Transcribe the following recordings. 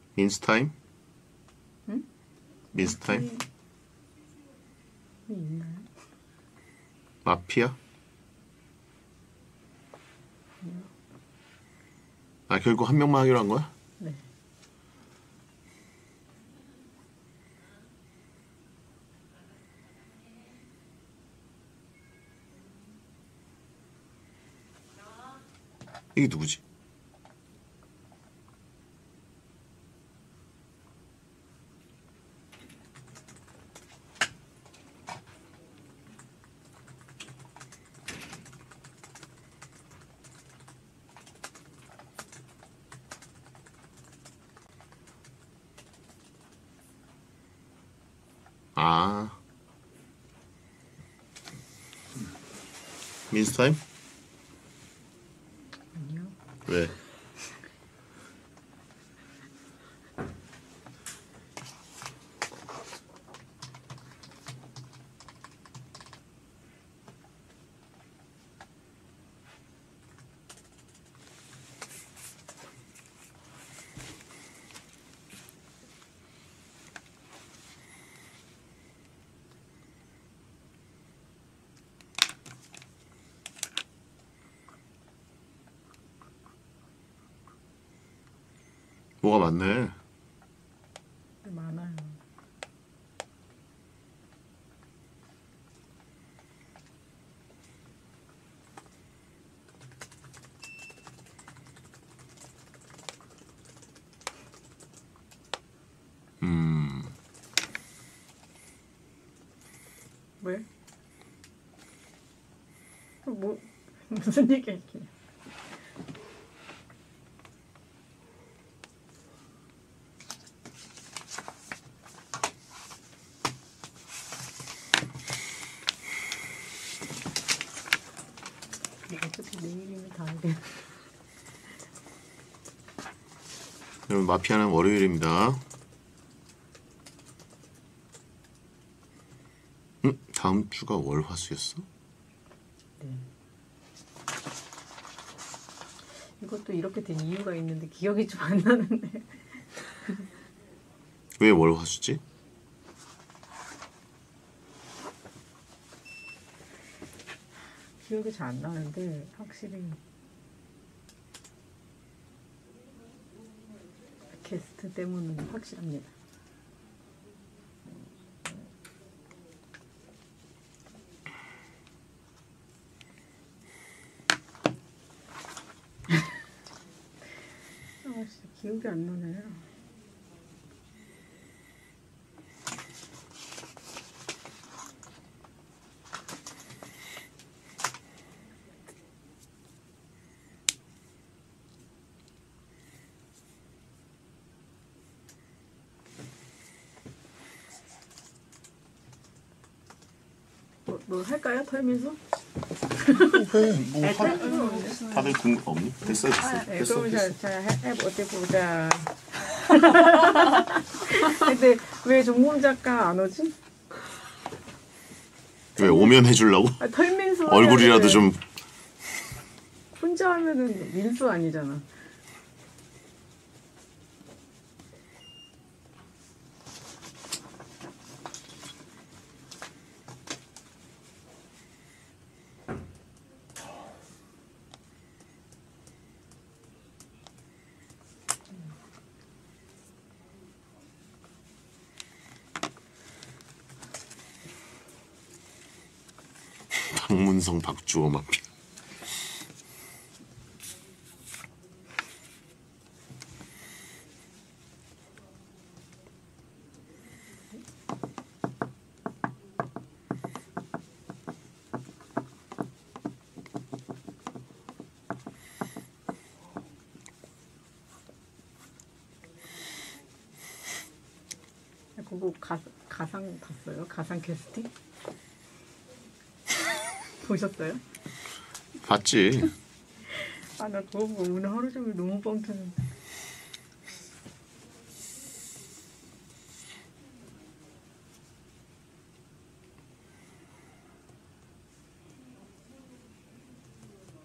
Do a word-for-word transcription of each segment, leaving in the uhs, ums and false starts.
민스타임? 응? 민스타임? 있나요? 마피아? 아, 결국 한 명만 하기로 한 거야? 네. 이게 누구지? 아, 민스타임? 아니요. 왜? 뭐가 많네. 많아요. 음, 왜? 뭐 무슨 얘기 할게요? 어차피 내일이면 다 돼. 여러분 마피아는 월요일입니다. 응? 다음 주가 월화수였어? 네. 이것도 이렇게 된 이유가 있는데 기억이 좀 안 나는데. 왜 월화수지? 기억이 잘 안 나는데 확실히 게스트 때문은 확실합니다. 아 진짜 기억이 안 나네. 뭐, 뭐 할까요? 털면서? 왜? 뭐 아, 하, 털면서 없네. 다들 궁금 없니? 됐어 됐어 아, 네, 됐어 그럼 됐어. 자, 자 해, 해, 어디 보자. 근데 왜 종범 작가 안 오지? 왜 오면 해주려고? 아, 털민수 얼굴이라도 하면은 좀 혼자 하면은 민수 아니잖아. 박문성 박주호 마피아. 그거 가, 가상 봤어요? 가상 캐스팅? 보셨어요? 봤지. 아, 나 그거 보고 오늘 하루 종일 너무 뻥 쳤는데.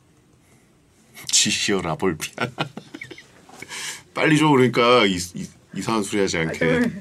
지시어 라볼피아. 빨리 줘 그러니까 이, 이 이상한 소리 하지 아, 않게. 좀-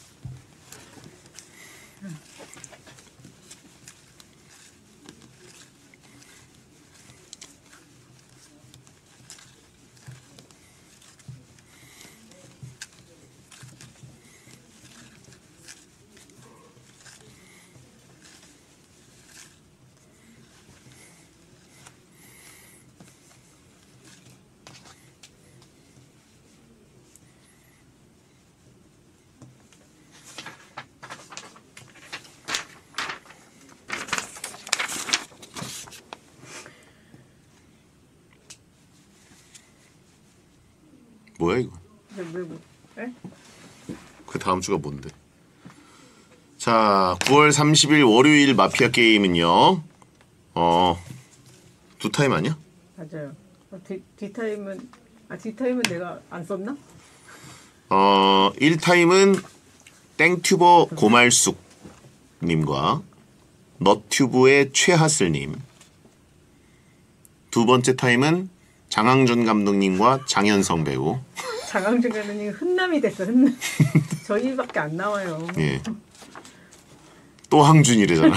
뭐야 이거? 왜, 왜, 뭐? 에? 그 다음 주가 뭔데? 자, 구월 삼십일 월요일 마피아 게임은요. 어, 두 타임 아니야? 맞아요. 어, 뒤, 뒷타임은 아 뒷타임은 내가 안 썼나? 어, 일 타임은 땡튜버 고말숙 님과 너튜브의 최하슬 님. 두 번째 타임은 장항준 감독님과 장현성 배우. 장항준 감독님 흔남이 됐어. 흔남. 저희밖에 안 나와요. 예. 또 항준이래잖아.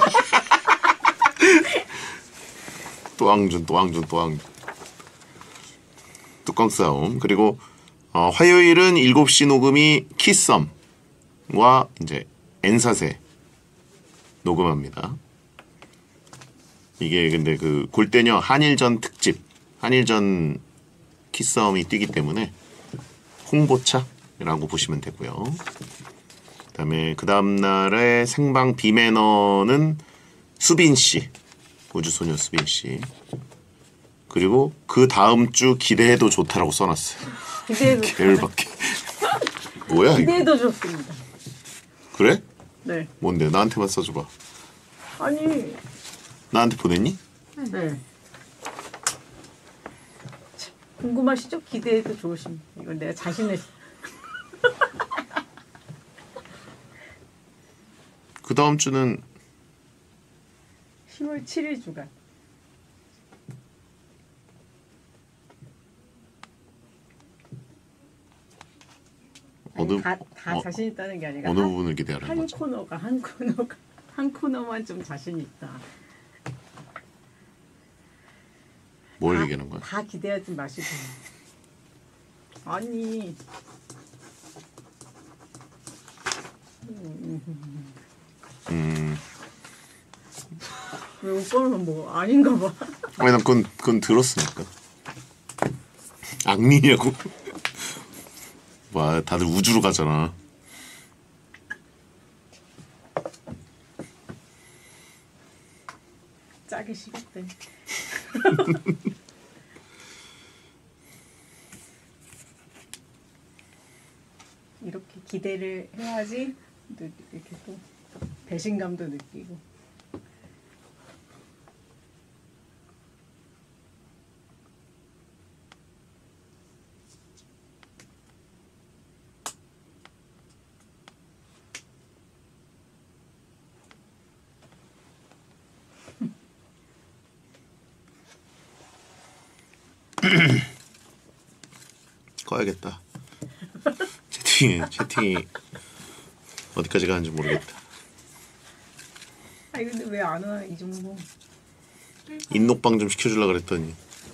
또 항준, 또 항준, 또 항준. 뚜껑 싸움. 그리고 어, 화요일은 일곱 시 녹음이 키썸과 이제 엔사세 녹음합니다. 이게 근데 그 골대녀 한일전 특집, 한일전 키썸이 뛰기 때문에 홍보차라고 보시면 되고요. 그다음에 그 다음 날에 생방 비매너는 수빈 씨, 우주소녀 수빈 씨. 그리고 그 다음 주 기대해도 좋다라고 써놨어요. 기대해도 개울밖에. 뭐야 이거? 기대해도 좋습니다. 그래? 네. 뭔데? 나한테만 써줘봐. 아니. 나한테 보냈니? 네. 궁금하시죠? 기대해도 좋으십니다. 이건 내가 자신을 그 다음 주는 시월 칠일 주간. 어느 다, 다 어, 자신 있다는 게 아니라 어느 한, 부분을 기대하는 한 거죠? 코너가 한 코너가 한 코너만 좀 자신 있다. 뭘 다, 얘기하는 거야? 다 기대하지 마시고. 아니. 음, 왜 오빠는 뭐 아닌가 봐. 아니 난 그건 그건 들었으니까. 악린이냐고? 와, 다들 우주로 가잖아. 짜기 싫었대. 이렇게 기대를 해야지 또 이렇게 또 배신감도 느끼고. 꺼야겠다. 채팅이 채팅이 어디까지 가는지 모르겠다. 아니 근데 왜 안 와 이 정도? 인녹방 좀 시켜주려 그랬더니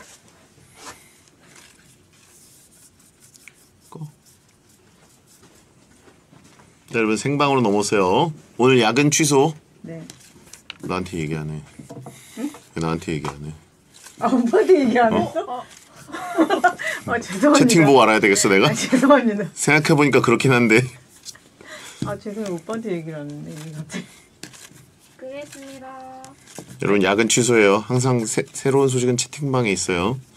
꺼. 자, 여러분 생방으로 넘어오세요. 오늘 야근 취소. 네. 나한테 얘기하네. 왜 나한테 얘기하네. 아 오빠한테 얘기 안 했어? 아 죄송합니다. 채팅 보고 알아야 되겠어 내가? 아 죄송합니다. 생각해보니까 그렇긴 한데. 아 죄송해요. 오빠한테 얘기를 안 했네 이게 갑자기. 끄겠습니다. 여러분 야근 취소해요. 항상 새, 새로운 소식은 채팅방에 있어요.